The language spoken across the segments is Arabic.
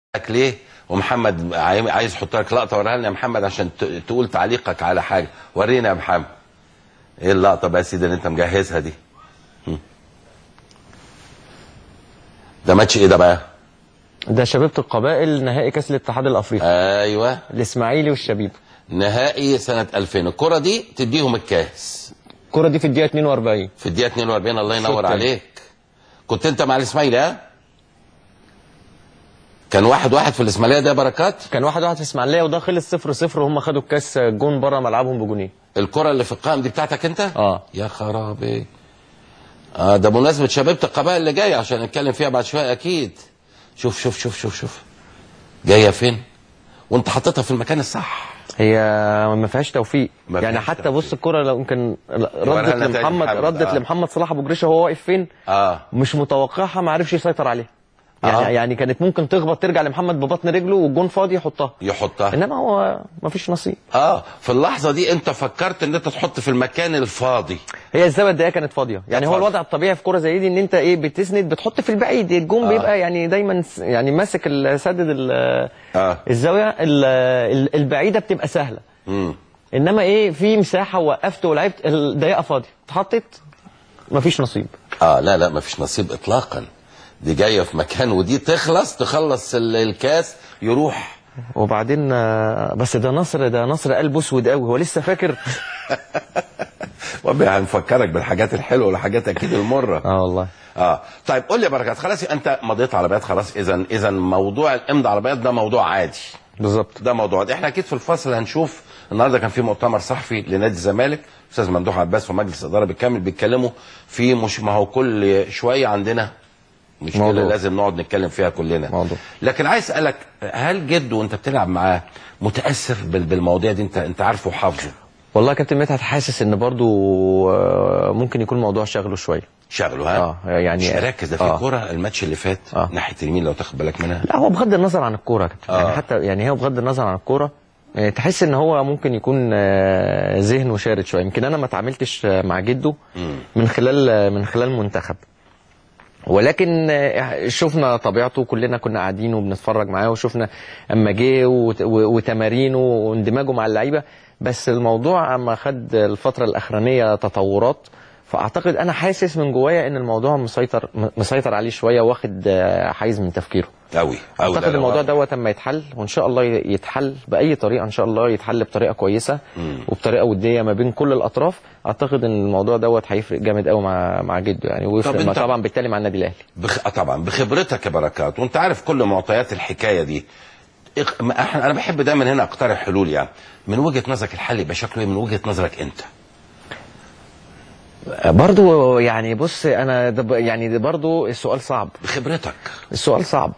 لك ليه؟ ومحمد عايز يحط لك لقطه، وريها لنا يا محمد عشان تقول تعليقك على حاجه. ورينا يا محمد ايه اللقطه بقى يا سيدي اللي انت مجهزها دي؟ ده ماتش ايه ده بقى؟ ده شبيبة القبائل نهائي كاس الاتحاد الافريقي. ايوه، الاسماعيلي والشبيبه نهائي سنه 2000. الكره دي تديهم الكاس. الكره دي في الدقيقه 42. في الدقيقه 42. الله ينور عليك. كنت انت مع الاسماعيلي ها؟ كان 1-1 في الاسماعيليه ده يا بركات؟ كان 1-1 في الاسماعيليه وده خلص 0-0 وهم خدوا الكاس جون بره ملعبهم بجونين. الكره اللي في القائم دي بتاعتك انت؟ اه. يا خرابي. ده بمناسبه شبيبه القبائل اللي جايه عشان نتكلم فيها بعد شويه اكيد. شوف شوف شوف شوف شوف جايه فين؟ وانت حطيتها في المكان الصح. هي ما فيهاش توفيق يعني حتى توفيق. بص الكره لو يمكن ردت لمحمد صلاح ابو جريشه وهو واقف فين؟ مش متوقعها، ما عرفش يسيطر عليها. يعني كانت ممكن تخبط ترجع لمحمد ببطن رجله والجون فاضي يحطها انما هو ما فيش نصيب. في اللحظه دي انت فكرت ان انت تحط في المكان الفاضي. هي الزاويه الضيقه كانت فاضيه يعني هو الوضع الطبيعي في كوره زي دي ان انت بتسند بتحط في البعيد. الجون بيبقى يعني دايما يعني ماسك سدد الزاويه البعيده بتبقى سهله. انما في مساحه وقفت ولعبت الضيقه فاضيه اتحطت ما فيش نصيب. لا ما فيش نصيب اطلاقا. دي جايه في مكان ودي تخلص الكاس يروح. وبعدين بس ده نصر قلب اسود قوي هو لسه فاكر. هنفكرك بالحاجات الحلوه والحاجات اكيد المره. والله. طيب قول لي يا بركات، خلاص انت مضيت على بيات خلاص. اذا موضوع الامضاء على بيات ده موضوع عادي. بالظبط. ده موضوع عادي. احنا اكيد في الفصل هنشوف النهارده كان في مؤتمر صحفي لنادي الزمالك، استاذ ممدوح عباس ومجلس الاداره بالكامل بيتكلموا في ما هو كل شويه عندنا مشكله لازم نقعد نتكلم فيها كلنا. موضوع. لكن عايز اسالك، هل جد وانت بتلعب معاه متاثر بالمواضيع دي؟ انت عارفه وحافظه؟ والله يا كابتن مدحت حاسس ان برضو ممكن يكون الموضوع شغله شويه. شغله ها؟ يعني مش مركز. ده في كوره الماتش اللي فات ناحيه اليمين لو تاخد بالك منها. لا هو بغض النظر عن الكوره يا كابتن يعني حتى يعني هو بغض النظر عن الكوره تحس ان هو ممكن يكون ذهنه شارد شويه. يمكن انا ما اتعاملتش مع جده من خلال المنتخب، ولكن شفنا طبيعته كلنا كنا قاعدين وبنتفرج معاه وشفنا اما جه وتمارينه واندماجه مع اللعيبه. بس الموضوع اما خد الفتره الاخرانيه تطورات، فاعتقد انا حاسس من جوايا ان الموضوع مسيطر عليه شويه واخد حيز من تفكيره قوي. اعتقد الموضوع دوت اما يتحل وان شاء الله يتحل باي طريقه، ان شاء الله يتحل بطريقه كويسه وبطريقه وديه ما بين كل الاطراف. اعتقد ان الموضوع دوت هيفرق جامد قوي مع جده يعني، ويفرق طبعا بالتالي مع النادي الاهلي. طبعا بخبرتك يا بركات وانت عارف كل معطيات الحكايه دي. انا بحب دايما هنا اقترح حلول. يعني من وجهه نظرك الحل يبقى شكله ايه من وجهه نظرك انت؟ برضو يعني بص انا يعني برضو السؤال صعب. بخبرتك السؤال صعب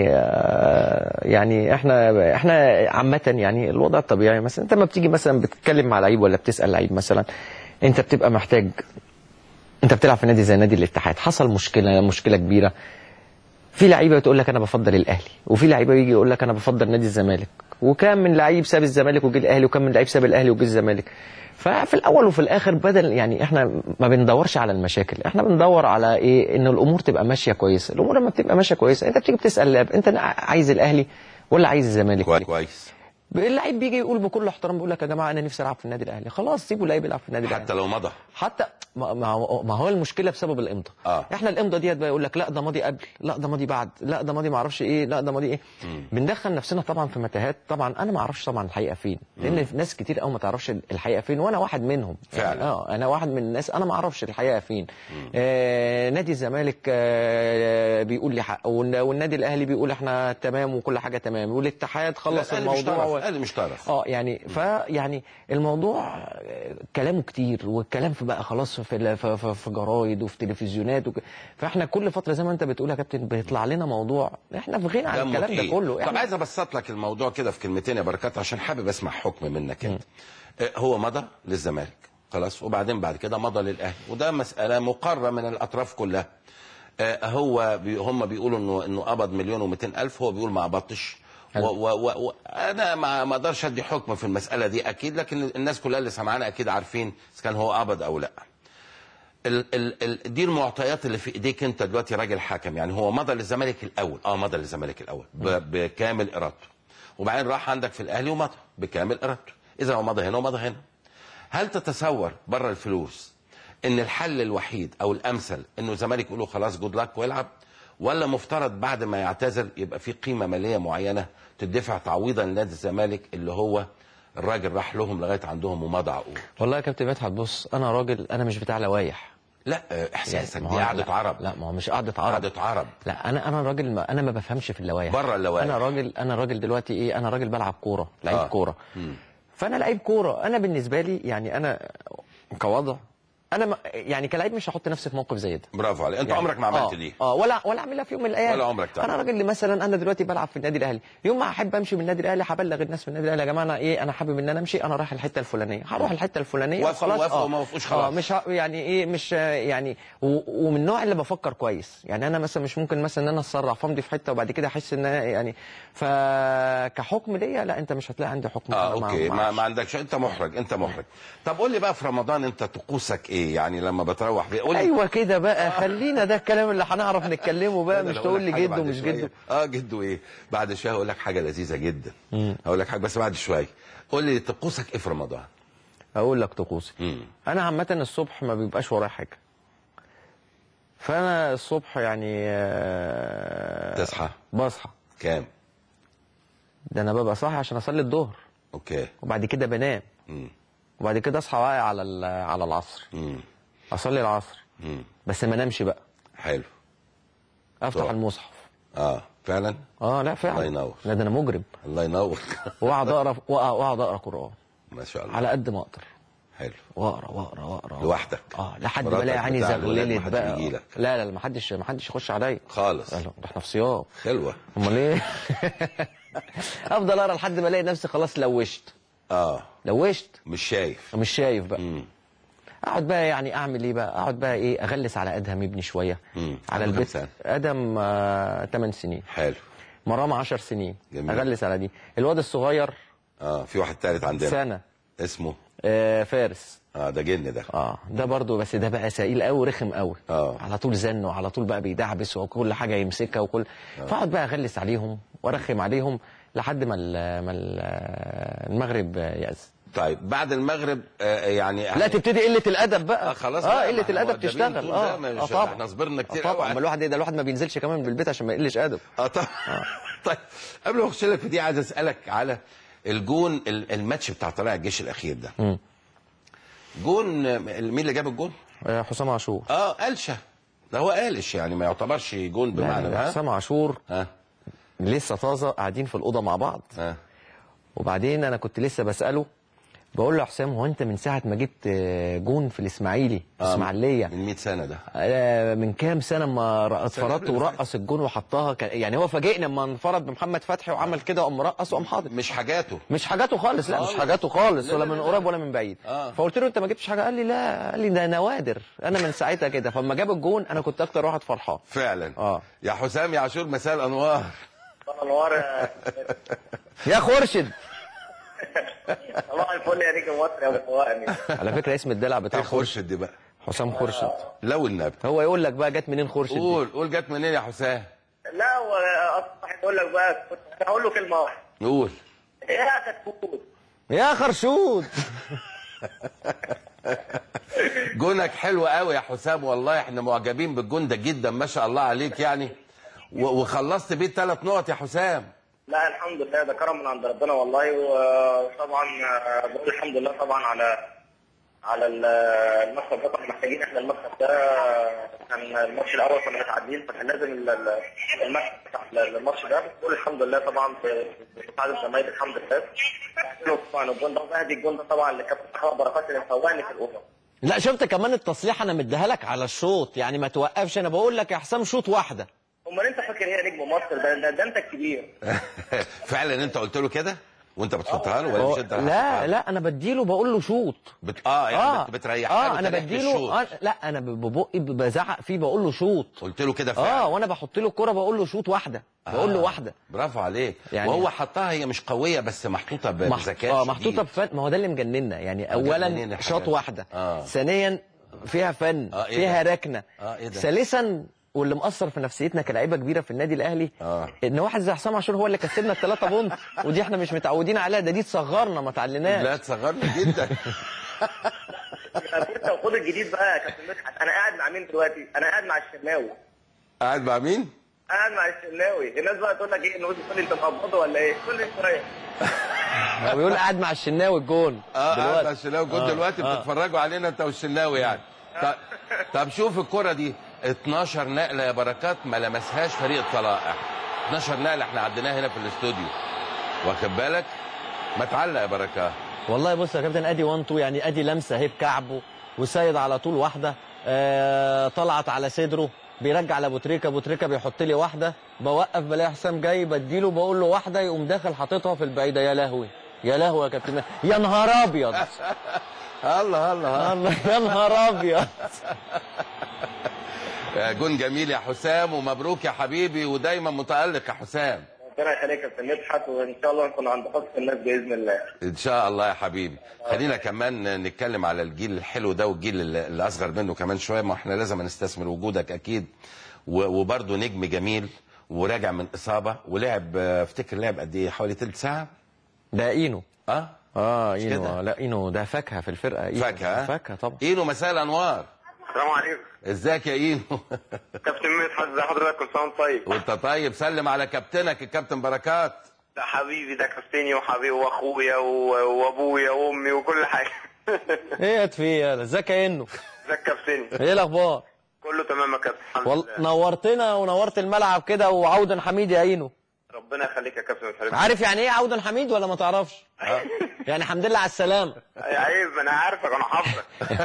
يعني احنا عامه يعني الوضع الطبيعي مثلا انت ما بتيجي مثلا بتتكلم مع لعيب ولا بتسال لعيب مثلا، انت بتبقى محتاج، انت بتلعب في نادي زي نادي الاتحاد حصل مشكله كبيره، في لعيبه بتقول لك انا بفضل الاهلي، وفي لعيبه يجي يقول لك انا بفضل نادي الزمالك، وكم من لعيب ساب الزمالك وجه الاهلي، وكم من لعيب ساب الاهلي وجه الزمالك. ففي الاول وفي الاخر بدل يعني احنا ما بندورش على المشاكل، احنا بندور على ان الامور تبقى ماشيه كويسه. الامور لما بتبقى ماشيه كويسه انت بتيجي بتسال اللاعب انت عايز الاهلي ولا عايز الزمالك؟ كويس. اللعيب بيجي يقول بكل احترام بيقول لك يا جماعه انا نفسي العب في النادي الاهلي، خلاص سيبوا اللعيب يلعب في النادي الاهلي حتى لو مضى. حتى ما هو المشكله بسبب الامضاء. احنا الامضاء ديت بقى يقول لك لا ده ماضي قبل، لا ده ماضي بعد، لا ده ماضي ما اعرفش ايه، لا ده ماضي ايه. بندخل نفسنا طبعا في متاهات. طبعا انا ما اعرفش طبعا الحقيقه فين، لان ناس كتير قوي ما تعرفش الحقيقه فين وانا واحد منهم فعلا. يعني انا واحد من الناس انا ما اعرفش الحقيقه فين. نادي الزمالك بيقول لي حق والنادي الاهلي بيقول احنا تمام وكل حاجه تمام، والاتحاد خلص الموضوع الاهلي مش طرف. يعني فيعني الموضوع كلامه كتير والكلام في بقى خلاص في جرايد وفي تلفزيونات فاحنا كل فتره زي ما انت بتقول يا كابتن بيطلع لنا موضوع احنا في غنى عن الكلام ده كله. طب عايز ابسط لك الموضوع كده في كلمتين يا بركات عشان حابب اسمع حكم منك انت. هو مضى للزمالك خلاص، وبعدين بعد كده مضى للاهلي، وده مساله مقرره من الاطراف كلها. هم بيقولوا انه قبض 1,200,000، هو بيقول ما قبضتش. انا ما اقدرش ادي حكم في المساله دي اكيد، لكن الناس كلها اللي سمعانا اكيد عارفين اذا كان هو قبض او لا. دي المعطيات اللي في ايديك انت دلوقتي راجل حكم. يعني هو مضى للزمالك الاول، مضى للزمالك الاول بكامل ارادته، وبعدين راح عندك في الاهلي ومضى بكامل ارادته. اذا هو مضى هنا ومضى هنا. هل تتصور بره الفلوس ان الحل الوحيد او الامثل انه الزمالك يقول له خلاص جود لك والعب، ولا مفترض بعد ما يعتزل يبقى في قيمه ماليه معينه تدفع تعويضا لنادي الزمالك اللي هو الراجل راح لهم لغايه عندهم ومضى عقود؟ والله يا كابتن مدحت بص، انا راجل، انا مش بتاع لوايح. لا احساسك يعني دي قعده عرب. لا ما هو مش قعده عرب. قعده عرب. لا انا راجل، انا ما بفهمش في اللوايح. بره اللوايح. انا راجل دلوقتي ايه، انا راجل بلعب كوره، لعيب كوره. فانا لعيب كوره، انا بالنسبه لي يعني انا كوضع، انا يعني كلاعب مش هحط نفسي في موقف زي ده. برافو عليك، انت يعني عمرك ما عملت دي. ولا اعملها في يوم من الايام. ولا عمرك تعمل. انا راجل مثلا، انا دلوقتي بلعب في النادي الاهلي، يوم ما احب امشي من النادي الاهلي هبلغ الناس في النادي الاهلي يا جماعه انا ايه، انا حابب ان انا امشي، انا رايح الحته الفلانيه، هروح الحته الفلانيه وخلاص. وافقوا ما وافقوش خلاص. مش يعني ايه، مش يعني ومن النوع اللي بفكر كويس. يعني انا مثلا مش ممكن مثلا ان انا اتسرع فامضي في حته وبعد كده احس ان يعني فكحكم ليا لا، انت مش هتلاقي عندي حكم. اوكي، ما عندكش، انت محرج، انت محرج. طب قول لي بقى في رمضان انت طقوسك ايه؟ يعني لما بتروح قول لي. ايوه كده بقى، خلينا ده الكلام اللي هنعرف نتكلمه بقى، مش تقول لي جد ومش جد. جد وايه؟ بعد شويه هقول لك حاجه لذيذه جدا. هقول لك حاجه بس بعد شويه. قول لي طقوسك ايه في رمضان؟ اقول لك طقوسي. انا عامه الصبح ما بيبقاش ورايا حاجه، فانا الصبح يعني تصحى؟ بصحى كام؟ ده انا ببقى صاحي عشان اصلي الظهر. اوكي. وبعد كده بنام. وبعد كده اصحى بقى على العصر. اصلي العصر. بس ما انامش بقى. حلو. افتح المصحف. فعلا؟ لا فعلا. الله ينور. لا ده انا مجرم. الله ينور. واقعد اقرا قران. ما شاء الله. على قد ما اقدر. حلو. واقرا لوحدك؟ لحد ما الاقي عيني زغللت بقى. لا ما حدش يخش عليا خالص. احنا في صيام. خلوه. امال ايه؟ افضل اقرا لحد ما الاقي نفسي خلاص لوشت. لوشت. مش شايف بقى. اقعد بقى يعني اعمل ايه بقى؟ اقعد بقى ايه، اغلس على ادهم ابني شويه. على البيت. ادم 8 سنين. حلو. مرام 10 سنين. جميل. اغلس على دي. الواد الصغير في واحد ثالث عندنا سنه. اسمه فارس. ده جن ده. ده برضو، بس ده بقى سئيل قوي، رخم قوي. على طول زن، وعلى طول بقى بيدعبس وكل حاجه يمسكها وكل. فاقعد بقى اغلس عليهم وارخم عليهم لحد ما المغرب يأذن. طيب بعد المغرب يعني لا تبتدي قله الادب بقى. خلاص. قله الادب تشتغل. طبعا احنا صبرنا كتير قوي. طبعا الواحد ما بينزلش كمان من البيت عشان ما يقلش ادب. طبعا. طيب قبل ما اخش لك في دي عايز اسالك على الجون، الماتش بتاع طلائع الجيش الاخير ده. جون مين اللي جاب الجون؟ حسام عاشور. قلشه. ده هو قالش يعني ما يعتبرش جون بمعنى. حسام عاشور لسه طازه، قاعدين في الاوضه مع بعض. وبعدين انا كنت لسه بساله، بقول له يا حسام، هو انت من ساعه ما جبت جون في الاسماعيلي اسماعيليه من 100 سنه ده، من كام سنه ما اتفرجت ورقص الجون وحطها، يعني هو فاجئنا لما انفرد بمحمد فتحي وعمل كده وقام مرقص وقام حاضر. مش حاجاته خالص. لا مش حاجاته خالص، ولا من قريب ولا من بعيد. فقلت له انت ما جبتش حاجه؟ قال لي لا، قال لي ده نوادر. انا من ساعتها كده، فلما جاب الجون انا كنت اكتر واحد فرحان فعلا. يا حسام يا عاشور، مساء الانوار. انوار يا خورشيد. صباح الفل يا نجم مصر يا ابو فوقني. على فكره اسم الدلع بتاع خورشيد دي بقى حسام خورشيد. لو النبي هو يقول لك بقى جت منين خورشيد. قول جت منين يا حسام. لا هو اصلا هقول لك بقى، كنت هقول له كلمه واحده. قول. يا كتكوت يا خرشود. جونك حلو قوي يا حسام، والله احنا معجبين بالجون ده جدا، ما شاء الله عليك يعني. وخلصت بيه 3 نقط يا حسام. لا الحمد لله، ده كرم من عند ربنا والله. وطبعا بقول الحمد لله طبعا على المكسب ده. كنا محتاجين احنا المكسب ده، كان الماتش الاول كنا متعادلين، فكان لازم المكسب بتاع الماتش ده. بقول الحمد لله طبعا بمساعده الزمايل الحمد لله. طبعا الجون ده وهدي الجون ده طبعا لكابتن محمد بركات اللي مفوقني في الاوضه. لا شفت كمان التصليح انا مديها لك على الشوط، يعني ما توقفش. انا بقول لك يا حسام شوط واحده. امال انت فاكر هي نجم مصر؟ ده انت الكبير. فعلا انت قلت له كده وانت بتحطها له ولا مش انت؟ لا انا بديله بقول له شوط. يعني بتريحها له. انا بديله لا انا ببقي بزعق فيه بقول له شوط. قلت له كده فعلا. وانا بحط له الكوره بقول له شوط واحده. بقول له واحده. برافو عليك. يعني وهو حطها، هي مش قويه بس محطوطه بذكاء. محطوطه بفن. ما هو ده اللي مجننا يعني. اولا شوط واحده. ثانيا فيها فن، إيه فيها ده؟ ركنه. إيه ده؟ ثالثا واللي مأثر في نفسيتنا كلاعيبه كبيره في النادي الاهلي ان واحد زي حسام عاشور هو اللي كسبنا ال3 بونت، ودي احنا مش متعودين عليها، دي تصغرنا ما تعلناش. لا تصغرنا جدا. خد الجديد بقى يا كابتن مدحت، انا قاعد مع مين دلوقتي؟ انا قاعد مع الشناوي. قاعد مع مين؟ قاعد مع الشناوي. الناس بقى تقول لك ايه، نقول لي انت مقبضه ولا ايه؟ كل شويه. هو بيقول قاعد مع الشناوي الجون قاعد مع الشناوي الجون دلوقتي. بتتفرجوا علينا انت والشناوي يعني. طب شوف الكرة دي 12 نقلة يا بركات ما لمسهاش فريق الطلائع. 12 نقلة احنا عديناها هنا في الاستوديو، واخد بالك؟ ما تعلق يا بركات. والله بص يا كابتن، ادي 1 2 يعني، ادي لمسه اهي بكعبه، وسيد على طول واحده طلعت على صدره، بيرجع لابو تريكه، ابو تريكه بيحط لي واحده، بوقف بلاقي حسام جاي بديله، بقول له واحده، يقوم داخل حاططها في البعيده. يا لهوي يا لهوي يا كابتن، يا نهار ابيض. الله الله الله يا نهار ابيض. جون جميل يا حسام، ومبروك يا حبيبي، ودايما متألق يا حسام. ربنا يخليك يا كابتن مدحت، وان شاء الله نكون عند حسن الناس باذن الله. ان شاء الله يا حبيبي. خلينا كمان نتكلم على الجيل الحلو ده والجيل اللي اصغر منه كمان شويه، ما احنا لازم نستثمر وجودك اكيد. وبرده نجم جميل وراجع من اصابه، ولعب افتكر لعب قد ايه، حوالي تلت ساعه. ده اينو. اينو. لا اينو ده فاكهه في الفرقه. إينو فاكهه طبعا. اينو مساء الانوار. السلام عليكم. ازيك يا اينو؟ كابتن مدحت ازي حضرتك؟ كل سنه وانت طيب. وانت طيب. سلم على كابتنك الكابتن بركات. ده حبيبي، ده كابتني وحبيبي واخويا وابويا وامي وكل حاجه. ايه في ايه؟ ازيك يا اينو؟ ازيك كابتني؟ ايه الاخبار؟ كله تمام يا كابتن الحمد لله. نورتنا ونورت الملعب كده، وعودا حميد يا اينو. ربنا يخليك يا كابتن مدحت. عارف يعني ايه عودا حميد ولا ما تعرفش؟ يعني الحمد لله على السلامه. عيب، انا عارفك، انا حافظك.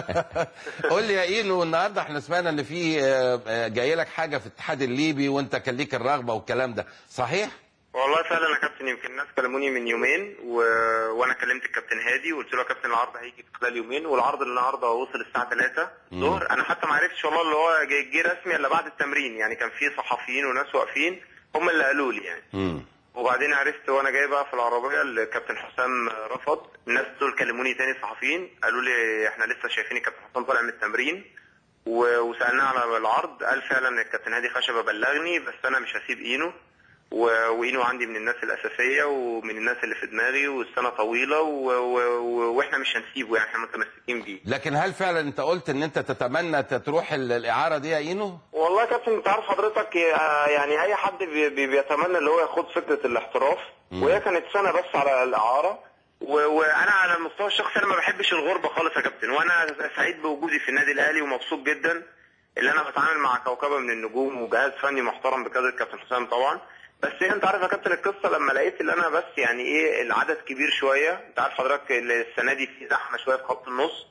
قول لي يا اينو، النهارده احنا سمعنا ان في جاي لك حاجه في الاتحاد الليبي، وانت كان ليك الرغبه والكلام ده، صحيح؟ والله فعلا يا كابتن، يمكن الناس كلموني من يومين وانا كلمت الكابتن هادي وقلت له يا كابتن العرض هيجي في خلال يومين، والعرض النهارده وصل الساعه 3 الظهر. انا حتى ما عرفتش والله اللي هو جه رسمي الا بعد التمرين، يعني كان في صحفيين وناس واقفين هم اللي قالوا لي يعني. وبعدين عرفت وانا جاي بقى في العربيه الكابتن حسام رفض. الناس دول كلموني تاني صحفيين قالوا لي احنا لسه شايفين الكابتن حسام طالع من التمرين، وسالناه على العرض، قال فعلا الكابتن هادي خشبه بلغني، بس انا مش هسيب اينو، واينو عندي من الناس الاساسيه ومن الناس اللي في دماغي، والسنه طويله واحنا مش هنسيبه، يعني احنا متمسكين بيه. لكن هل فعلا انت قلت ان انت تتمنى تروح الاعاره دي يا اينو؟ والله يا كابتن انت عارف حضرتك، يعني اي حد بيتمنى اللي هو ياخد فكره الاحتراف، وهي كانت سنه بس على الاعاره، وانا على المستوى الشخصي انا ما بحبش الغربه خالص يا كابتن، وانا سعيد بوجودي في النادي الاهلي ومبسوط جدا اللي انا بتعامل مع كوكبه من النجوم وجهاز فني محترم بقياده الكابتن حسام طبعا. بس انت عارف يا كابتن القصه لما لقيت اللي انا بس يعني ايه العدد كبير شويه، انت عارف حضرتك السنه دي في زحمه شويه في خط النص،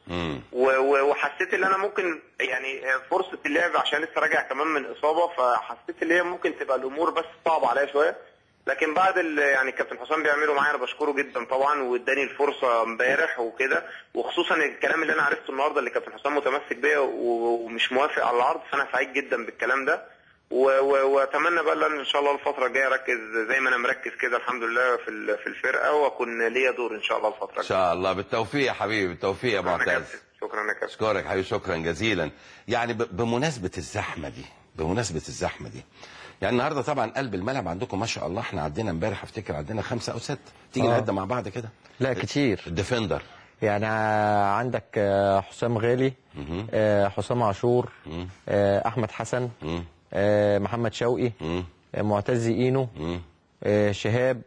وحسيت ان انا ممكن يعني فرصه اللعب عشان لسه راجع كمان من اصابه، فحسيت ان هي ممكن تبقى الامور بس صعبه عليا شويه. لكن بعد يعني الكابتن حسام بيعمله معايا انا بشكره جدا طبعا، واداني الفرصه امبارح وكده، وخصوصا الكلام اللي انا عرفته النهارده اللي الكابتن حسام متمسك بيا ومش موافق على العرض، فانا سعيد جدا بالكلام ده. واتمنى بقى ان شاء الله الفتره الجايه اركز زي ما انا مركز كده الحمد لله في الفرقه، واكون ليا دور ان شاء الله الفتره الجايه. ان شاء الله بالتوفيق يا حبيبي، بالتوفيق يا معتز. شكرا يا كابتن. اشكرك حبيبي، شكرا جزيلا. يعني بمناسبه الزحمه دي يعني النهارده طبعا قلب الملعب عندكم ما شاء الله، احنا عدينا امبارح افتكر عندنا 5 أو 6، تيجي نعد مع بعض كده. لا كتير. الديفندر يعني عندك حسام غالي، حسام عاشور، احمد حسن، محمد شوقي، معتز اينو، شهاب.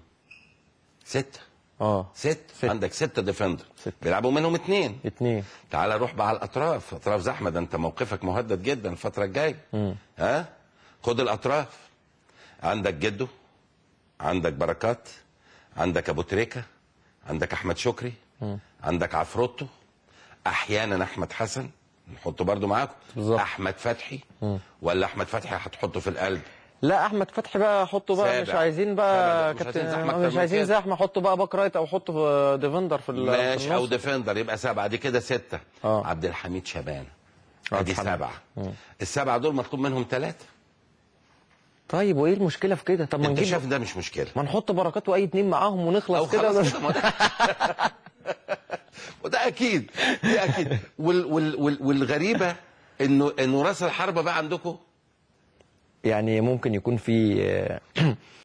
6. 6 عندك 6 ديفندر بيلعبوا منهم 2. تعال روح بقى على اطراف زحمه، ده انت موقفك مهدد جدا الفتره الجايه. خد الاطراف، عندك جدو، عندك بركات، عندك ابو تريكه، عندك احمد شكري، عندك عفروتو، احيانا احمد حسن نحطه برضو معاكم، احمد فتحي. ولا احمد فتحي هتحطه في القلب؟ لا احمد فتحي بقى حطه بقى، مش عايزين بقى كابتن، مش عايزين زحمه، حطه بقى باك رايت او حطه في ديفندر في ماشي، او ديفندر يبقى 7، دي كده 6. عبد الحميد شبانه ادي 7. ال7 دول مطلوب منهم 3. طيب وايه المشكله في كده؟ طب ما انت شايف ده مش مشكله؟ ما نحط بركات واي 2 معاهم ونخلص كده. وده اكيد، دي اكيد. والغريبه انه راس الحربه بقى عندكم يعني ممكن يكون في